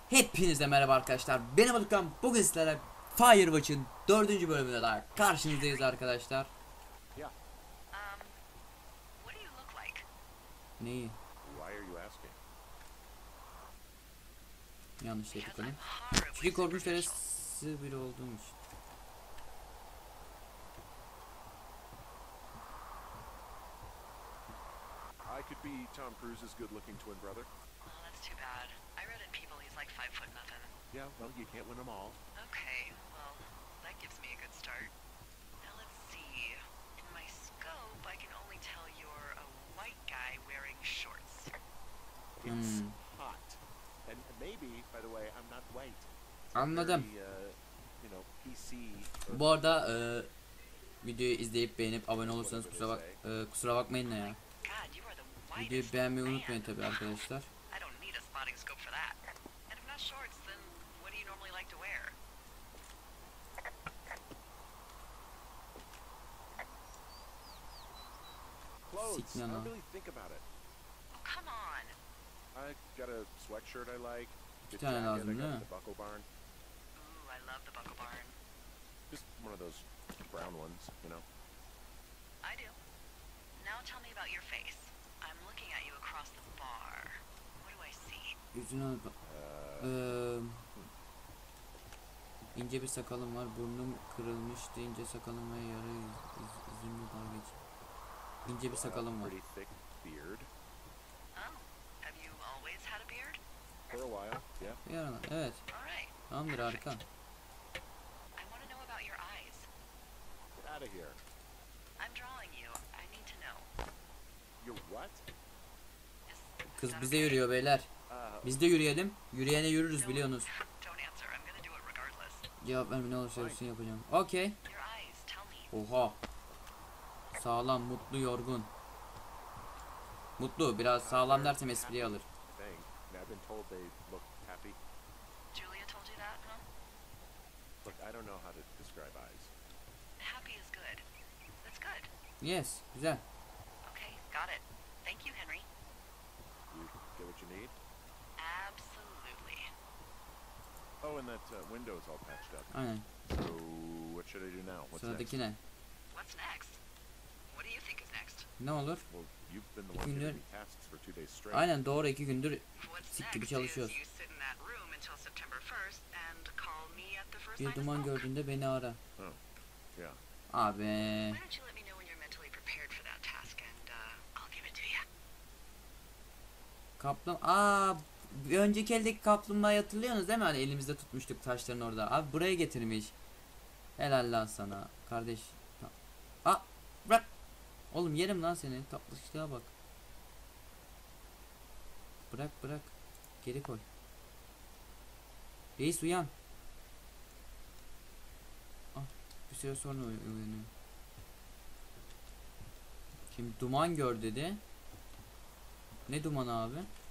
Hepinize merhaba arkadaşlar. Ben Amadukkan. Bugün sizlere Firewatch'ın 4. bölümünde daha karşınızdayız arkadaşlar. Yeah. What do you look like? Neyi? Why are you asking? Yanlış Because yapıyorum. I'm horribly Çünkü korkunç superficial. deresi biri olduğum için. I could be Tom Cruise's good-looking twin brother. Oh, that's too bad. I read in People he's like 5'0" nothing. Yeah, well, you can't win them all. Okay, well, that gives me a good start. Now let's see. In my scope, I can only tell you're a white guy wearing shorts. It's Hmm. hot. And maybe, by the way, I'm not white. Anladım. Very, PC. Bu arada videoyu izleyip beğenip abone olursanız kusura bakmayın ne ya. God, you are the Videoyu whitest beğenmeyi man. unutmayın tabi arkadaşlar. I don't need a spotting scope for that. And if not shorts, then what do you normally like to wear? Clothes. I Sikmem don't ha. really think about it. Oh, come on. I got a sweatshirt I like. Bir Good tane jacket lazım I got değil at mi? the Buckle Barn. Ooh, I love the Buckle Barn. Just one of those brown ones, you know. I do. Now tell me about your face. I'm looking at you across the bar. What do I see? Yüzüne bak. İnce bir sakalım var. Burnum kırılmıştı. İnce sakalım ve yarı izimli dalgaç. İnce bir sakalım var. Pretty thick beard. Oh, have you always had a beard? For a while, yeah. Bir ara, evet. All right. Tamamdır, harika. I want to know about your eyes. Get out of here. I'm drawing you. I need to know. You're what? Is Kız that bize okay? yürüyor beyler. Biz de yürüyelim. Yürüyene yürürüz No, biliyorsunuz. Don't answer. I'm gonna do it regardless. Cevap verme, ne olursa olsun yapacağım. Okey. Your eyes. Tell me. Oha. Sağlam, mutlu, yorgun. Mutlu, biraz sağlam dersem espriye alır. Thing. I've been told they look happy. Julia told you that, huh? Look, I don't know how to describe eyes. Happy is good. That's good. Yes, güzel. Okay, got it. Thank you, Henry. You get what you need? Absolutely. Oh, and that window is all patched up. Aynen. So, what should I do now? What's Sıradaki next? ne? What's next? What do you think is next? Ne olur? Well, you've been the İki one gündür- giving me tasks for 2 days straight. Aynen doğru, 2 gündür What's sik gibi next çalışıyoruz. is you sit in that room until September 1st and call me at the first Bir sign of duman smoke. gördüğünde beni ara. Oh, yeah. Abi. Why don't you let me know when you're mentally prepared for that task and I'll give it to you. Bir önceki eldeki kaplumbağayı hatırlıyorsunuz değil mi? Hani elimizde tutmuştuk taşların orada. Abi buraya getirmiş. Helal lan sana kardeş. Bırak. Oğlum yerim lan seni. Tatlışlığa bak. Bırak. Geri koy. Reis uyan. Bir süre sonra uyanıyor. Şimdi duman gör dedi. Ne duman abi?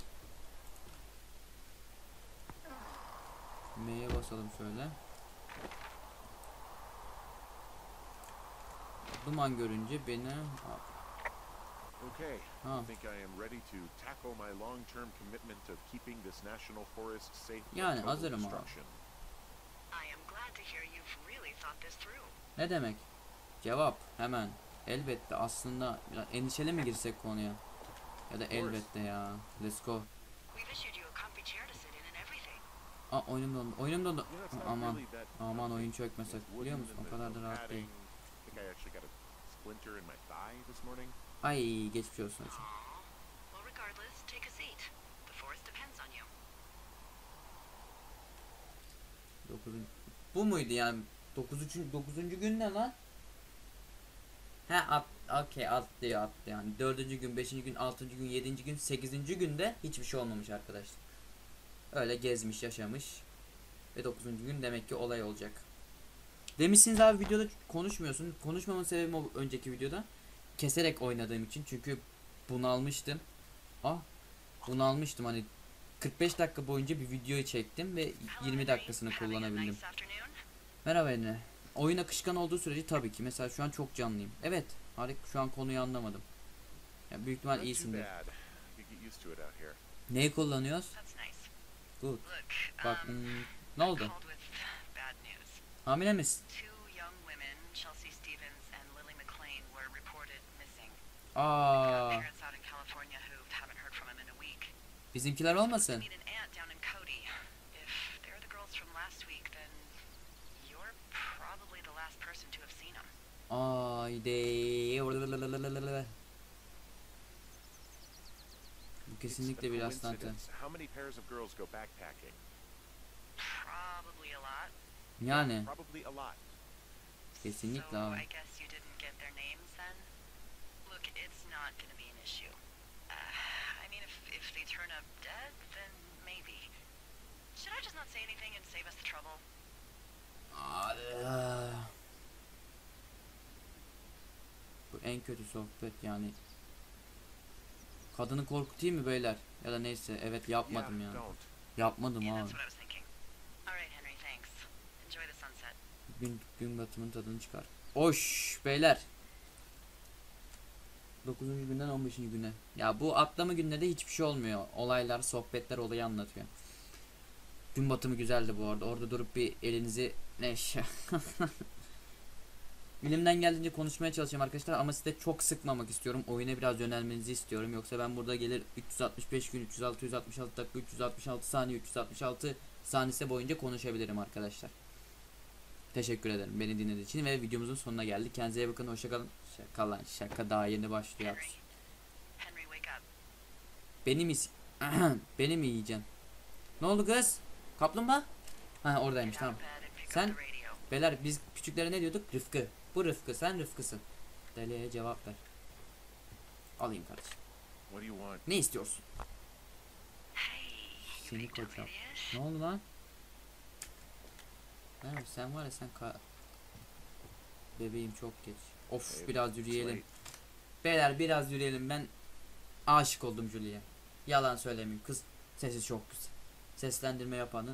M'ye basalım şöyle. Duman görünce beni... Okay. Ha. I think I am ready to tackle my long-term commitment of keeping this national forest safe from Yani total hazırım abi. destruction. I am glad to hear you've really thought this through. Ne demek? Cevap hemen. Elbette, aslında biraz endişeli mi girsek konuya? Ya da elbette ya. Let's go. We've issued you a comfy chair to sit in and everything. Oyunum dondu. Oyunum dondu. You know, it's not Aman. really that Aman oyun comfy. çökmesek. It's Biliyor wooden musun? and O kadar da there's no rahat değil. padding. I think I actually got a splinter in my thigh this morning. Ay geçmiş olsun hocam. Aw. Well, regardless, take a seat. The forest depends on you. 9. Bu muydu yani? 9. gün ne lan? Okey, atlıyor yani. 4. gün, 5. gün, 6. gün, 7. gün, 8. günde hiçbir şey olmamış arkadaşlar. Öyle gezmiş, yaşamış. Ve 9. gün demek ki olay olacak. Demişsiniz abi videoda konuşmuyorsun. Konuşmamın sebebi o önceki videoda. Keserek oynadığım için. Çünkü bunalmıştım. Bunalmıştım hani 45 dakika boyunca bir videoyu çektim ve 20 dakikasını kullanabildim. Merhaba Emre. Oyun akışkan olduğu sürece tabii ki. Mesela şu an çok canlıyım. Evet. Harika. Şu an konuyu anlamadım. Ya büyük ihtimal Not too iyisindir. bad. You get used to it out here. Neyi kullanıyoruz? That's nice. Good. Look, Bak ne oldu? called with bad news. Hamile misin? Two young women, Chelsea Stevens and Lily McLean, were reported missing. Aa, Parents out in California who haven't heard from them in a week. bizimkiler To olmasın? meet an aunt down in Cody. If they're the girls from last week, then you're probably the last person to have seen them. Haydi. Bu kesinlikle It's a bir rastlantı. coincidence. How many pairs of girls go backpacking? Probably a lot. Yani Probably a lot. kesinlikle So abi. I guess you didn't get their names then? Look, it's not gonna be an issue. I mean, if they turn up dead, then maybe. Should I just not say anything and save us the trouble? Bu en kötü sohbet yani. Kadını korkutayım mı beyler? Ya da neyse, evet yapmadım Yeah, ya. don't. Yapmadım Yeah, abi. that's what I was thinking. All right, Henry, thanks. Enjoy the sunset. Gün batımının tadını çıkar. Oş beyler. 9. günden 15. güne. Ya bu atlama günde de hiçbir şey olmuyor. Olaylar, sohbetler olayı anlatıyor. Gün batımı güzeldi bu arada. Orada durup bir elinizi elimden geldiğince konuşmaya çalışacağım arkadaşlar ama size çok sıkmamak istiyorum. Oyuna biraz yönelmenizi istiyorum. Yoksa ben burada gelir 365 gün, 366 dakika, 366 saniye, 366 saniyesi boyunca konuşabilirim arkadaşlar. Teşekkür ederim beni dinlediğiniz için ve videomuzun sonuna geldik. Kendinize iyi bakın. Hoşça kalın. Şaka lan, şaka daha yeni başlıyor. Henry, Henry, wake up. Beni mi beni mi yiyeceksin? Ne oldu kız? Kaplumbağa? Ha oradaymış, Get out tamam. of bed and pick up Sen- the radio. Beyler biz küçüklere ne diyorduk? Rıfkı. Bu Rıfkı, sen Rıfkısın. Deliye cevap ver. Alayım kardeşim. What do you want? Ne istiyorsun? Hey, you Seni big dumb kocam. idiot. Ne oldu lan? Ha, sen var ya sen bebeğim çok geç. Of Hey, biraz it's yürüyelim. late. Beyler biraz yürüyelim. Ben aşık oldum Julie'ye. Yalan söylemeyeyim. Kız sesi çok güzel. Seslendirme yapanın.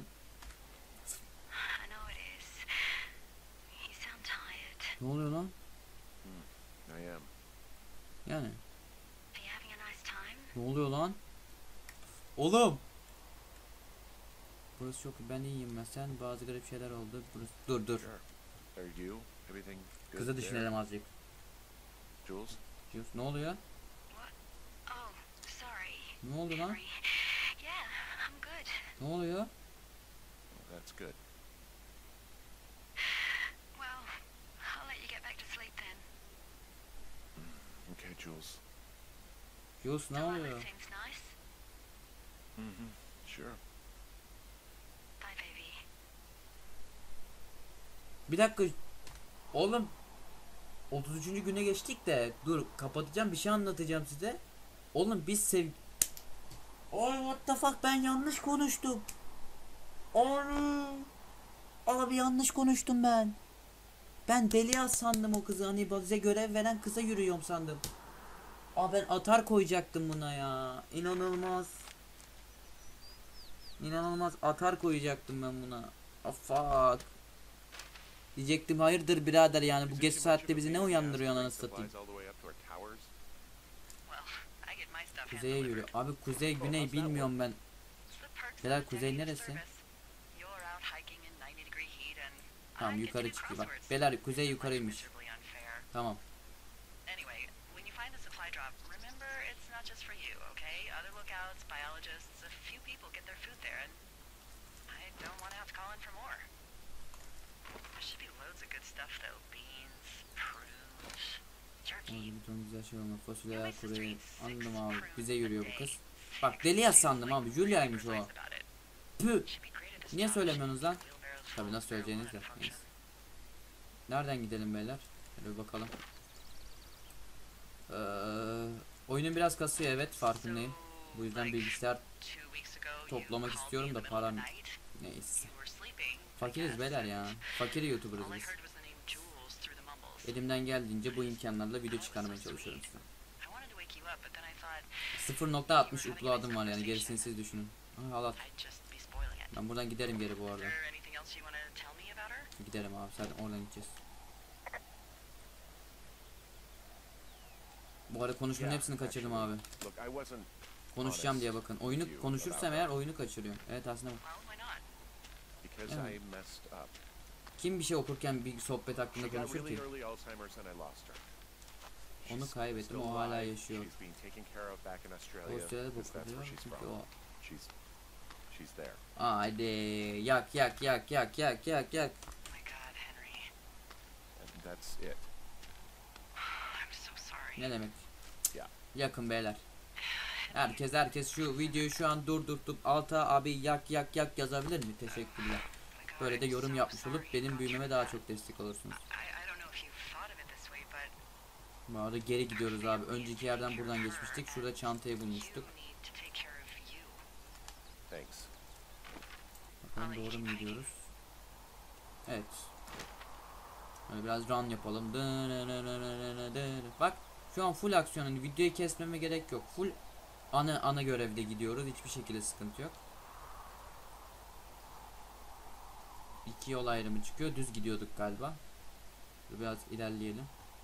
I know it is. You sound tired. Ne oluyor lan? I am. Yani. Are you having a nice time? Ne oluyor lan? Oğlum. Burası çok ben iyiyim ben. Sen bazı garip şeyler oldu. Burası dur. Sure. Are you? Everything good Kızı there? düşünelim azıcık. Jules? Jules, ne oluyor? Oh, sorry. Ne oldu lan? Henry. Yeah, I'm good. Ne oluyor? Oh, that's good. Well, I'll let you get back to sleep then. Okay, Jules. Jules ne Twilight oluyor? seems nice. Mm-hmm. Sure. Bye, baby. Bir dakika. Oğlum 33. güne geçtik de dur kapatacağım, bir şey anlatacağım size. Oğlum biz Oy what the fuck, ben yanlış konuştum. Abi yanlış konuştum ben. Ben Delias sandım o kızı, hani bize görev veren kıza yürüyorum sandım. Aa ben atar koyacaktım buna ya. İnanılmaz. İnanılmaz atar koyacaktım ben buna. Oh fuck. Diyecektim hayırdır birader yani bu Is it geç too much saatte of a bizi ne pain in the ass to uyandırıyorsun bring anasını satayım. supplies all the way up to our towers? Well, I get my stuff Kuzeye hand yürü. delivered. Abi kuzey güney how's that bilmiyorum ben. It's the perks of Beyler, the kuzey dedicated neresi? service. You're out hiking in 90-degree heat and Tamam I get to yukarı do çıkıyor bak. crosswords. Beyler kuzey Life's yukarıymış. miserably unfair. Tamam. Anyway, when you find the supply drop, remember it's not just for you, okay? Other lookouts, biologists, a few people get their food there, and I don't want to have to call in for more. There should be loads of good stuff though. Beans, prunes, jerky. Orada bir ton güzel şey olma. Fasulye, Nobody's kuru. history, Anladım six abi. prunes Bize a yürüyor bu day. kız. Bak Six Delias tastes sandım like abi. Julia'ymış flavors o. about it. Püh. Should be great at Niye astonishing söylemiyorsunuz lan? wheelbarrows full Tabii of nasıl söyleyeceğiniz de. marijuana Neyse. function. Nereden gidelim beyler? Şöyle bir bakalım. Oyunun biraz kasıyor, evet farkındayım. Bu yüzden bilgisayar toplamak istiyorum da param neyse. Fakiriz beyler ya. Fakir YouTuber'ız biz. Elimden geldiğince bu imkanlarla video çıkarmaya çalışıyorum size. 0.60 upload'um var yani, gerisini siz düşünün. Aha Allah. Ben buradan giderim geri bu arada. Giderim abi, zaten oradan gideceğiz. Bu arada konuşmanın hepsini kaçırdım abi. Look, I wasn't Konuşacağım diye bakın. Oyunu with you konuşursam about eğer oyunu kaçırıyorum. Evet aslında bak. Well, why not? because Yeah. I messed up. Kim bir şey okurken bir sohbet She hakkında got konuşur really ki? early Alzheimer's and I lost her. Onu She's kaybettim, still o hala alive. yaşıyor. She's being taken care of back in Australia Avustralya'da because that's bakılıyor where she's çünkü from. o. She's there. Haydi yak yak yak yak yak yak yak. Oh my God, Henry. And that's it. I'm so sorry. Ne demek? Ya. Yakın beyler. Herkes şu videoyu şu an durdurtup alta abi yak yak yak yazabilir mi? Teşekkürler. Oh my God, Böyle de I'm yorum so yapmış sorry olup you benim got büyümeme through daha that. çok destek olursunuz. I don't know if you've thought of it this way, but Bu arada geri gidiyoruz abi. Önceki yerden buradan geçmiştik. Şurada çantayı bulmuştuk. you need to take care of you. Thanks. Bakalım doğru mu gidiyoruz? Evet. Böyle biraz run yapalım. Bak şu an full aksiyonun, videoyu kesmeme gerek yok. Full ana görevde gidiyoruz. Hiçbir şekilde sıkıntı yok. İki yol ayrımı çıkıyor. Düz gidiyorduk galiba. Biraz ilerleyelim.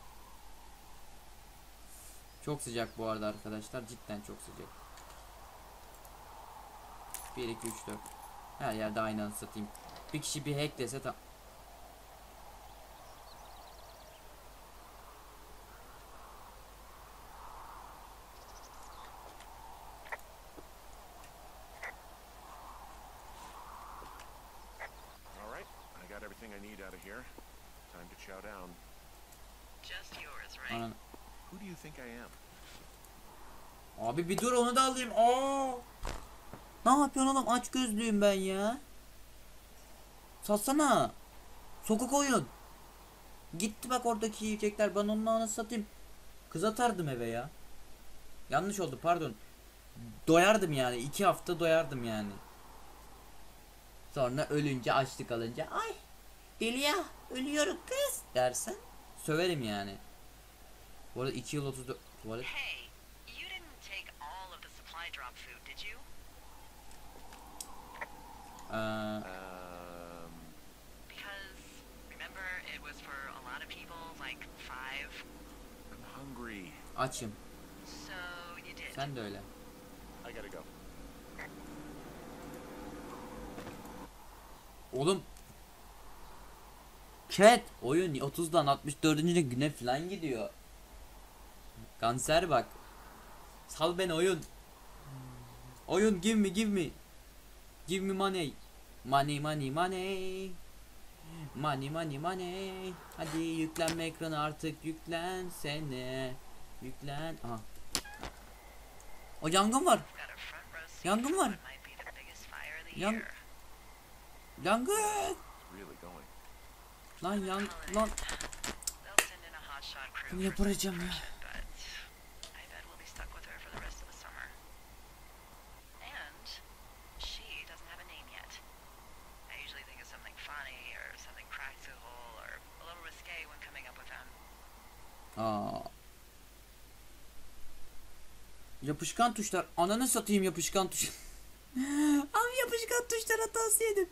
Çok sıcak bu arada arkadaşlar. Cidden çok sıcak. 1 2 3 4. Her yerde aynı anı satayım. Bir kişi bir hack dese tam. All right. I got everything I need out of here. Time to chow down. Just yours, right? Anan. Who do you think I am? Abi bir dur onu da alayım. Aa! Ne yapıyorsun oğlum? Aç gözlüyüm ben ya. Satsana. Sokak oyun. Gitti bak oradaki yiyecekler. Ben onun anasını satayım. Kız atardım eve ya. Yanlış oldu pardon. Doyardım yani. 2 hafta doyardım yani. Sonra ölünce açlık alınca ay deli ya ölüyorum kız dersen söverim yani. Bu arada 2 yıl 34 tuvalet. Hey, you didn't take all of the supply drop food, did you? Because remember, it was for a lot of people, like 5. I'm hungry. Açım. So you did. Sen de öyle. I gotta go. Oğlum. Chat oyun 30'dan 64. güne falan gidiyor. Kanser bak. Sal beni oyun. Oyun give me give me. Give me money. Money money money. Money money money. Hadi yüklenme ekranı artık yüklensene. Yüklen. Aha. O yangın var. Got a front row seat Yangın for var. what might be the biggest fire of the Yang- year. Yangın. It's really going. Lan lan. They'll send in a hotshot crew Bunu for yaparacağım ya. but I bet we'll be stuck with her for the rest of the summer. And she doesn't have a name yet. I usually think of something funny or something practical or a little risque when coming up with them. Aa. Yapışkan tuşlar. Ananı satayım yapışkan tuş. Abi yapışkan tuşlar hatası yedim.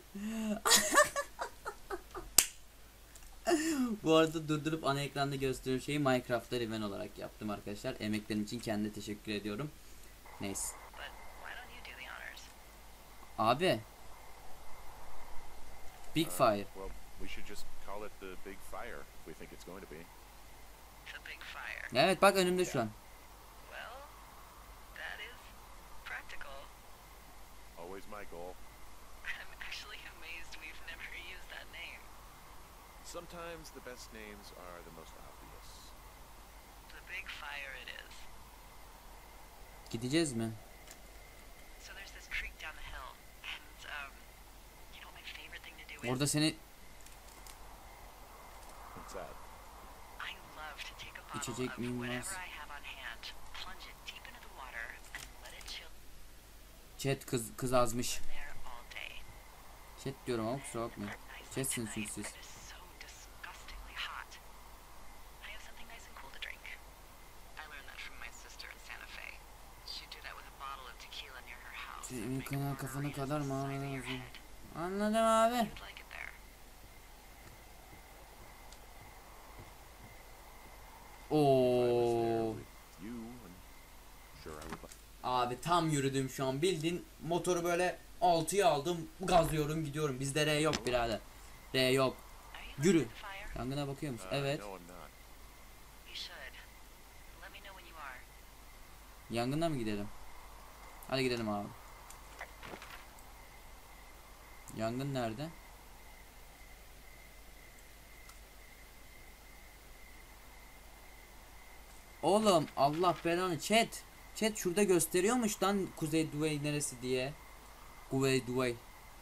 Bu arada durdurup ana ekranda gösteriyorum şeyi Minecraft'ta Riven olarak yaptım arkadaşlar. Emeklerim için kendine teşekkür ediyorum. Neyse. But why don't you do the honors? Abi. Big Fire. Well, we should just call it the Big Fire if we think it's going to be. The big fire. Evet bak önümde şu an. Well, that is practical. Always my goal. I'm actually amazed we've never used that name. Sometimes the best names are the most obvious. The big fire it is. Gideceğiz mi? So there's this creek down the hill, and you know what my favorite thing to do is? Orada seni What's that? I love to take a bottle İçecek of miyim whatever varsa? I have on hand, plunge it deep into the water, and let it chill chat kız azmış. in there all day. Chat diyorum ama kusura bakmayın. Nice Chatsiniz tonight çünkü siz. when it is so disgustingly hot. I have something nice and cool to drink. I learned that from my sister in Santa Fe. She'd do that with a bottle of tequila near her house. and Senin make kanal kafana margaritas kadar the mı size of your lazım? head. Anladım abi. You'd like it there. If I was there Oo. with you, I'm sure I would like. Abi tam yürüdüm şu an, bildiğin motoru böyle 6'ya aldım, gazlıyorum gidiyorum. Bizde R yok birader. R yok. Are you Yürü. listening to the fire? Yangına bakıyor musun? Evet. No, I'm not. You should. Let me know when you are. Yangına mı gidelim? Hadi gidelim abi. Yangın nerede? Oğlum Allah belanı, chat. Chat şurada gösteriyormuş lan Kuzey Duey neresi diye. Kuzey Duey.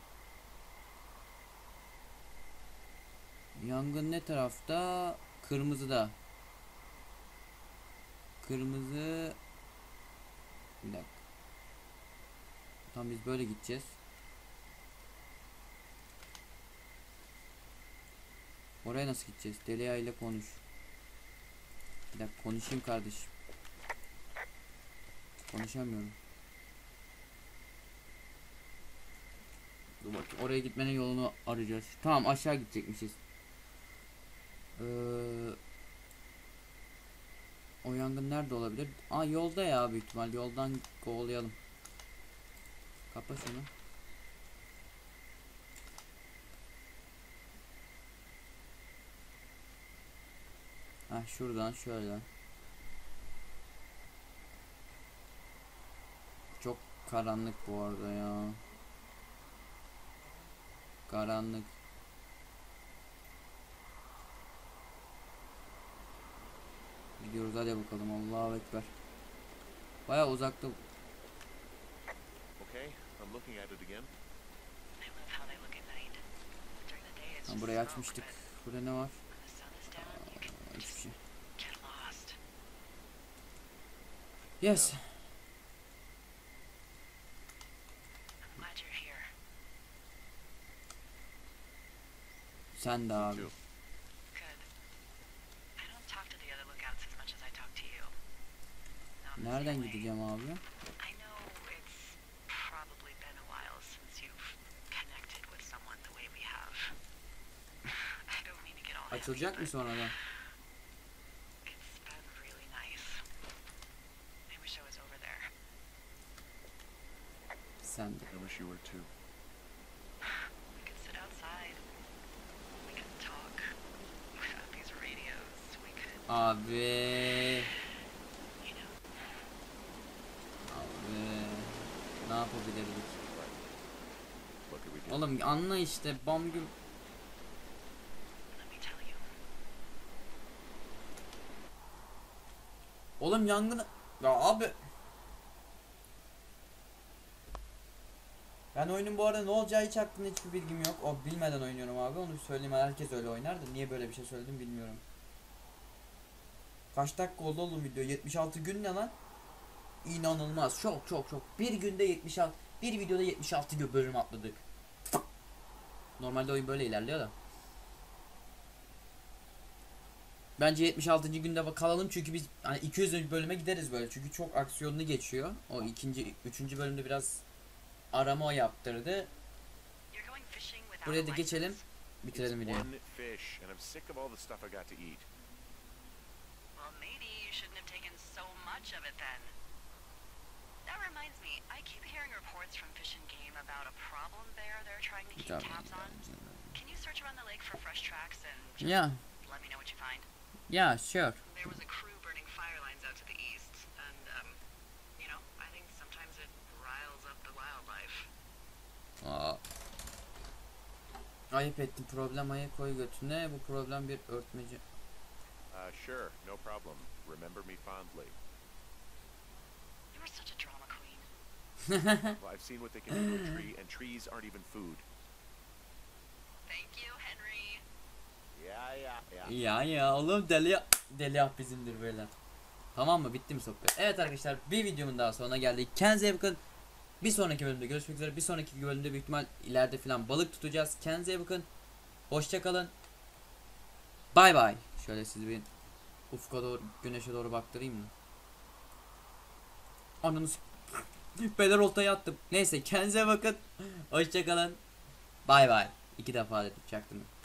Yangın ne tarafta? Kırmızıda. Kırmızı. Bir dakika. Tam biz böyle gideceğiz. Oraya nasıl gideceğiz? Delia ile konuş. Bir dakika konuşayım kardeşim. Konuşamıyorum. Dur bakayım. Oraya gitmenin yolunu arayacağız. Tamam, aşağı gidecekmişiz. O yangın nerede olabilir? Aa, yolda ya, büyük ihtimal. Yoldan kovalayalım. Kapa şunu. Ha, şuradan şöyle. Çok karanlık bu arada ya. Karanlık. Gidiyoruz, hadi bakalım. Allahu ekber. Bayağı uzakta. Okay, I'm looking at it again. I love how they look at night. During the day it's Ha, just burayı smoke, açmıştık. but Burada ne var? when the sun is down, you can Hiçbir just şey. get lost. Yes. I'm glad you're here. Sen de abi. Too. Good. I don't talk to the other lookouts as much as I talk to you. Not in the Nereden same way. gideceğim abi? I know it's probably been a while since you've connected with someone the way we have. I don't mean to get all heavy, Açılacak mı but sonradan? it's been really nice. I wish I was over there. Sen de. I wish you were too. We could sit outside. We could talk without these radios. We could, Abi. you know, Abi. Ne yapabilirdik? What could we do? Oğlum anla işte, bam güm. let me tell you. Oğlum yangını. Ya abi. Ben oyunun bu arada ne olacağı hiç hakkında hiçbir bilgim yok. O bilmeden oynuyorum abi. Onu söyleyeyim, herkes öyle oynar da niye böyle bir şey söyledim bilmiyorum. Kaç dakika oldu oğlum video? 76 gün ne lan? İnanılmaz. Çok çok çok. Bir günde 76. Bir videoda 76 bölüm atladık. Normalde oyun böyle ilerliyor da. Bence 76. günde kalalım çünkü biz hani 200. bölüme gideriz böyle. Çünkü çok aksiyonlu geçiyor. O ikinci, üçüncü bölümde biraz arama yaptırdı. You're going fishing without Buraya a da geçelim. license? Bitirelim It's videoyu. one fish, and I'm sick of all the stuff I got to eat. Well, maybe you shouldn't have taken so much of it then. That reminds me, I keep hearing reports from Fish and Game about a problem there they're trying to keep tabs on. Can you search around the lake for fresh tracks and just Yeah, let me know what you find? yeah, sure. There was a crew burning fire lines out to the east, and, you know, I think sometimes it riles up the wildlife. Aa. Ayıp ettim, problem ayı koy götüne. Bu problem bir örtmeci. Sure, no problem. Remember me fondly. You are such a drama queen. Well, I've seen what they can do to a tree, and trees aren't even food. Thank you, Henry. Yeah. Ya oğlum, deli bizimdir beyler. Tamam mı? Bitti mi sohbet? Evet arkadaşlar, bir videomun daha sonuna geldik. Kendinize iyi bakın. Bir sonraki bölümde görüşmek üzere. Bir sonraki bölümde büyük ihtimal ileride falan balık tutacağız. Kendinize iyi bakın. Hoşça kalın. Bay bay. Şöyle sizi bir ufka doğru, güneşe doğru baktırayım mı? Ananı beyler, oltayı attım. Neyse, kendinize bakın. Hoşça kalın. Bay bay. 2 defa dedim, çaktım.